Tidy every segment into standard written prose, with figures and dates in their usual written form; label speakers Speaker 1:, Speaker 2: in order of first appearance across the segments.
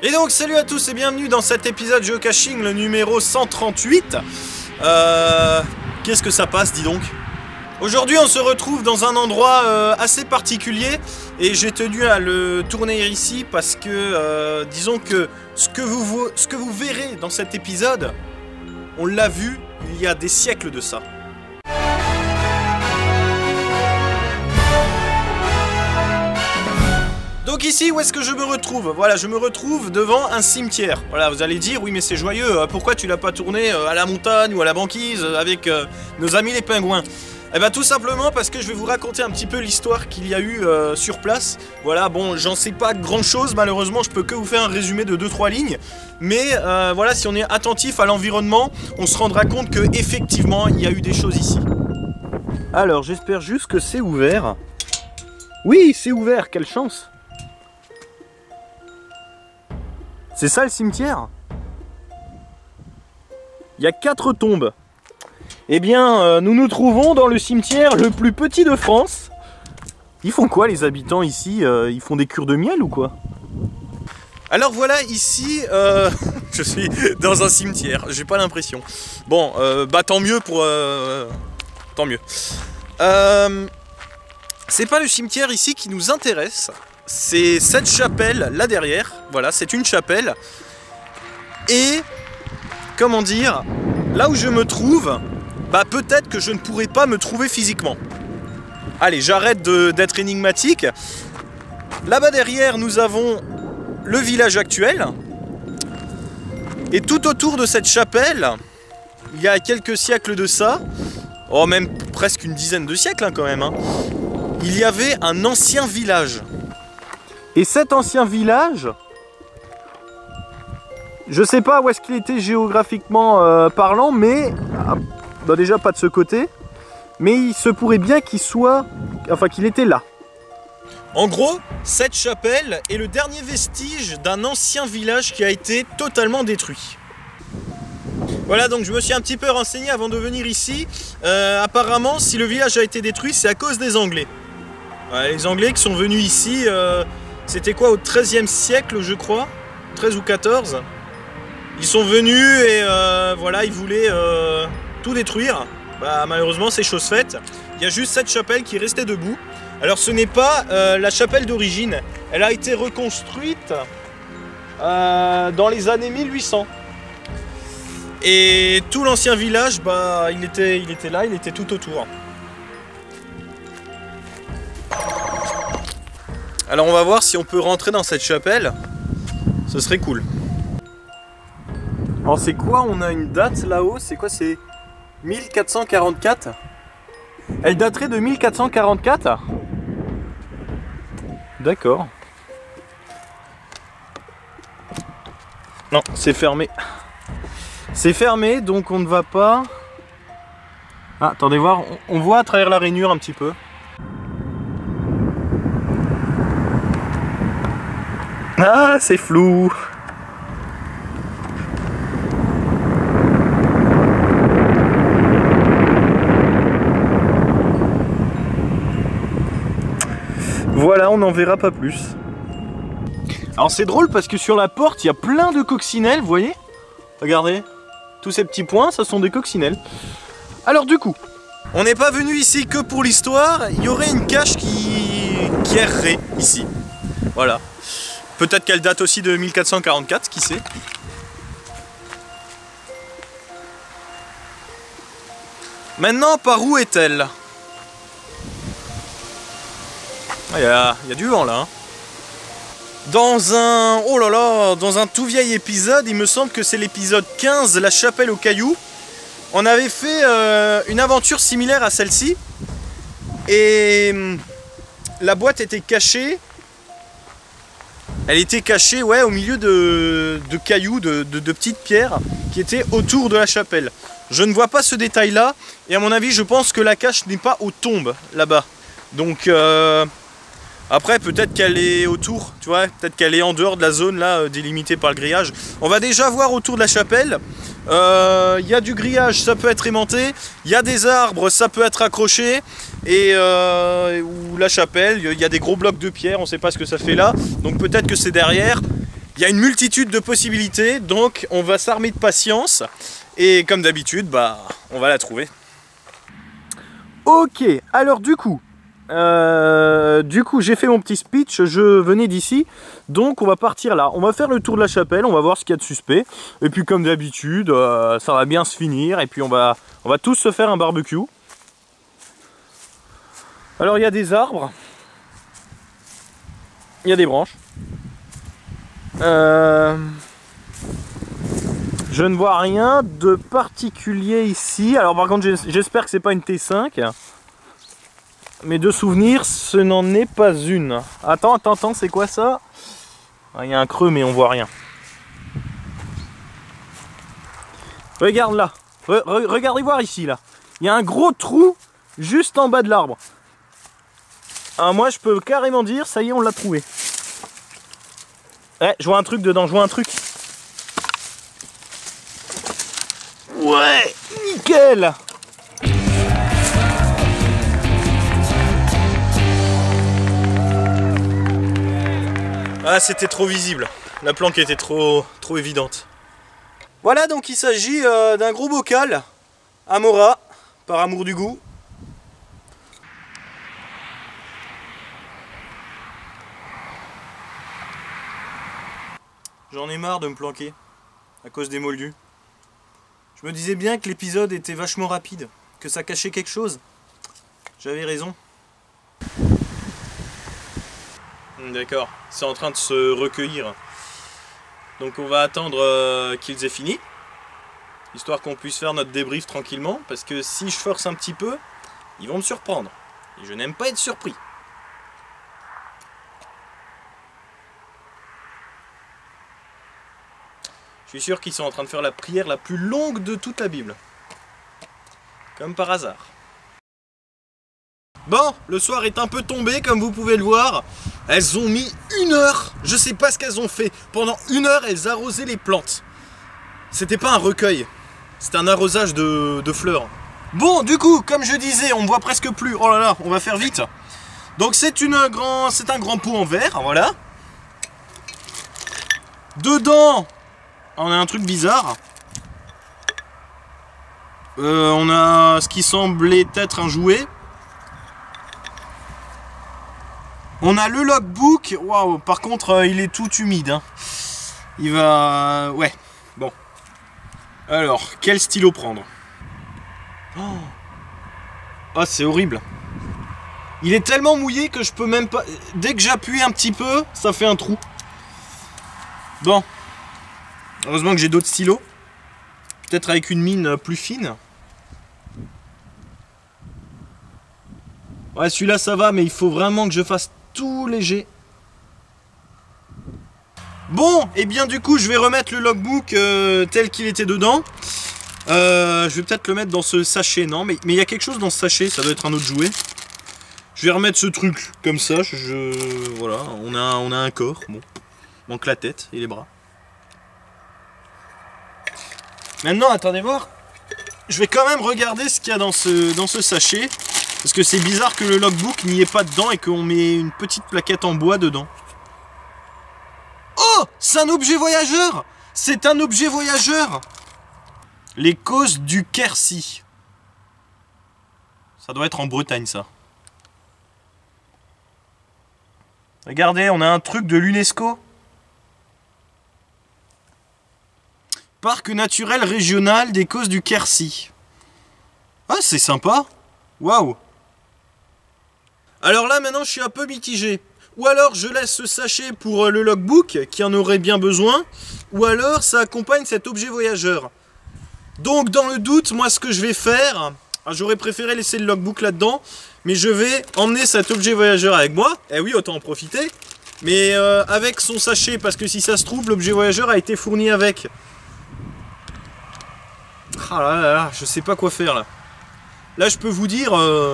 Speaker 1: Et donc salut à tous et bienvenue dans cet épisode géocaching, le numéro 138. Qu'est-ce que ça passe, dis donc? Aujourd'hui on se retrouve dans un endroit assez particulier et j'ai tenu à le tourner ici parce que disons que ce que vous verrez dans cet épisode, on l'a vu il y a des siècles de ça. Donc ici, où est-ce que je me retrouve? Voilà, je me retrouve devant un cimetière. Voilà, vous allez dire, oui mais c'est joyeux, pourquoi tu l'as pas tourné à la montagne ou à la banquise avec nos amis les pingouins? Eh bien tout simplement parce que je vais vous raconter un petit peu l'histoire qu'il y a eu sur place. Voilà, bon, j'en sais pas grand chose, malheureusement je peux que vous faire un résumé de 2-3 lignes. Mais voilà, si on est attentif à l'environnement, on se rendra compte que effectivement il y a eu des choses ici. Alors j'espère juste que c'est ouvert. Oui, c'est ouvert, quelle chance! C'est ça le cimetière? Il y a 4 tombes. Eh bien, nous nous trouvons dans le cimetière le plus petit de France. Ils font quoi les habitants ici? Ils font des cures de miel ou quoi? Alors voilà, ici, je suis dans un cimetière, j'ai pas l'impression. Bon, bah tant mieux pour... tant mieux. C'est pas le cimetière ici qui nous intéresse. C'est cette chapelle là derrière, voilà, c'est une chapelle. Et, comment dire, là où je me trouve, bah peut-être que je ne pourrais pas me trouver physiquement. Allez, j'arrête d'être énigmatique. Là-bas derrière, nous avons le village actuel. Et tout autour de cette chapelle, il y a quelques siècles de ça, oh même presque une dizaine de siècles hein, quand même, hein, il y avait un ancien village. Et cet ancien village, je sais pas où est-ce qu'il était géographiquement parlant, mais bah déjà pas de ce côté, mais il se pourrait bien qu'il soit, enfin qu'il était là. En gros, cette chapelle est le dernier vestige d'un ancien village qui a été totalement détruit. Voilà, donc je me suis un petit peu renseigné avant de venir ici. Apparemment, si le village a été détruit, c'est à cause des Anglais. Les Anglais qui sont venus ici... c'était quoi, au XIIIe siècle, je crois, 13 ou 14. Ils sont venus et voilà, ils voulaient tout détruire. Bah, malheureusement, c'est chose faite. Il y a juste cette chapelle qui est restée debout. Alors, ce n'est pas la chapelle d'origine. Elle a été reconstruite dans les années 1800. Et tout l'ancien village, bah, il était là, il était tout autour. Alors on va voir si on peut rentrer dans cette chapelle. Ce serait cool. Alors c'est quoi? On a une date là-haut. C'est quoi? C'est 1444. Elle daterait de 1444. D'accord. Non, c'est fermé. C'est fermé, donc on ne va pas... Ah, attendez voir. On voit à travers la rainure un petit peu. Ah, c'est flou. Voilà, on n'en verra pas plus. Alors c'est drôle parce que sur la porte, il y a plein de coccinelles, vous voyez? Regardez, tous ces petits points, ça sont des coccinelles. Alors du coup, on n'est pas venu ici que pour l'histoire, il y aurait une cache qui errerait ici. Voilà. Peut-être qu'elle date aussi de 1444, qui sait. Maintenant, par où est-elle? Il y a du vent là. Hein. Dans un tout vieil épisode, il me semble que c'est l'épisode 15, la chapelle aux cailloux. On avait fait une aventure similaire à celle-ci. Et la boîte était cachée. Elle était cachée, ouais, au milieu de cailloux, de petites pierres qui étaient autour de la chapelle. Je ne vois pas ce détail-là, et à mon avis, je pense que la cache n'est pas aux tombes, là-bas. Donc, après, peut-être qu'elle est autour, tu vois, peut-être qu'elle est en dehors de la zone, là, délimitée par le grillage. On va déjà voir autour de la chapelle. Il y a du grillage, ça peut être aimanté. Il y a des arbres, ça peut être accroché. Et ou la chapelle, il y a des gros blocs de pierre, on ne sait pas ce que ça fait là. Donc peut-être que c'est derrière. Il y a une multitude de possibilités, donc on va s'armer de patience. Et comme d'habitude, bah, on va la trouver. Ok, alors du coup, j'ai fait mon petit speech, je venais d'ici, donc on va partir là. On va faire le tour de la chapelle, on va voir ce qu'il y a de suspect. Et puis comme d'habitude, ça va bien se finir, et puis on va tous se faire un barbecue. Alors il y a des arbres, il y a des branches. Je ne vois rien de particulier ici. Alors par contre j'espère que c'est pas une T5. Mais de souvenirs, ce n'en est pas une. Attends, c'est quoi ça? Il y a un creux mais on voit rien. Regarde là. Regardez voir ici là. Il y a un gros trou juste en bas de l'arbre. Alors moi je peux carrément dire, ça y est on l'a trouvé. Ouais, je vois un truc dedans, je vois un truc. Ouais, nickel. Ah, c'était trop visible. La planque était trop évidente. Voilà, donc il s'agit d'un gros bocal Amora, par amour du goût. J'en ai marre de me planquer à cause des moldus. Je me disais bien que l'épisode était vachement rapide, que ça cachait quelque chose. J'avais raison. D'accord, c'est en train de se recueillir. Donc on va attendre qu'ils aient fini, histoire qu'on puisse faire notre débrief tranquillement, parce que si je force un petit peu, ils vont me surprendre. Et je n'aime pas être surpris. Je suis sûr qu'ils sont en train de faire la prière la plus longue de toute la Bible. Comme par hasard. Bon, le soir est un peu tombé, comme vous pouvez le voir. Elles ont mis 1 heure, je sais pas ce qu'elles ont fait. Pendant 1 heure, elles arrosaient les plantes. C'était pas un recueil, c'était un arrosage de fleurs. Bon, du coup, comme je disais, on ne voit presque plus. Oh là là, on va faire vite. Donc c'est un grand pot en verre, voilà. Dedans, on a un truc bizarre. On a ce qui semblait être un jouet. On a le logbook. Waouh, par contre, il est tout humide. Hein. Il va... Ouais, bon. Alors, quel stylo prendre? Oh, c'est horrible. Il est tellement mouillé que je peux même pas... Dès que j'appuie un petit peu, ça fait un trou. Bon. Heureusement que j'ai d'autres stylos. Peut-être avec une mine plus fine. Ouais, celui-là ça va, mais il faut vraiment que je fasse tout léger. Bon, et bien du coup je vais remettre le logbook tel qu'il était dedans. Je vais peut-être le mettre dans ce sachet, non, mais il y a quelque chose dans ce sachet, ça doit être un autre jouet. Je vais remettre ce truc comme ça, voilà, on a un corps, bon, manque la tête et les bras. Maintenant, attendez voir, je vais quand même regarder ce qu'il y a dans ce sachet, parce que c'est bizarre que le logbook n'y est pas dedans et qu'on met une petite plaquette en bois dedans. Oh, c'est un objet voyageur! C'est un objet voyageur! Les causes du Quercy. Ça doit être en Bretagne, ça. Regardez, on a un truc de l'UNESCO. Parc naturel régional des Causes du Quercy. Ah, c'est sympa. Waouh. Alors là, maintenant, je suis un peu mitigé. Ou alors, je laisse ce sachet pour le logbook, qui en aurait bien besoin. Ou alors, ça accompagne cet objet voyageur. Donc, dans le doute, moi, ce que je vais faire... J'aurais préféré laisser le logbook là-dedans. Mais je vais emmener cet objet voyageur avec moi. Eh oui, autant en profiter. Mais avec son sachet, parce que si ça se trouve, l'objet voyageur a été fourni avec. Ah là là là, je sais pas quoi faire là. Là je peux vous dire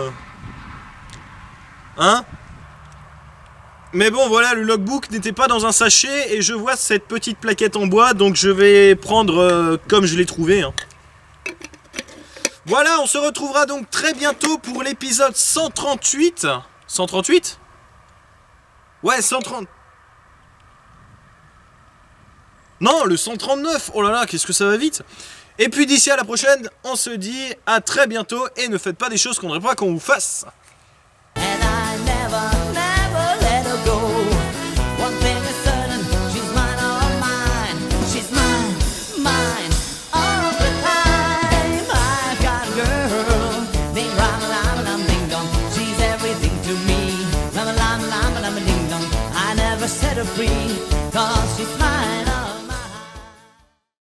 Speaker 1: hein. Mais bon voilà, le logbook n'était pas dans un sachet et je vois cette petite plaquette en bois, donc je vais prendre comme je l'ai trouvé hein. Voilà, on se retrouvera donc très bientôt pour l'épisode 138. 138 ? Ouais, 130. Non, le 139. Oh là là, qu'est-ce que ça va vite. Et puis d'ici à la prochaine, on se dit à très bientôt et ne faites pas des choses qu'on n'aimerait pas qu'on vous fasse.
Speaker 2: And I never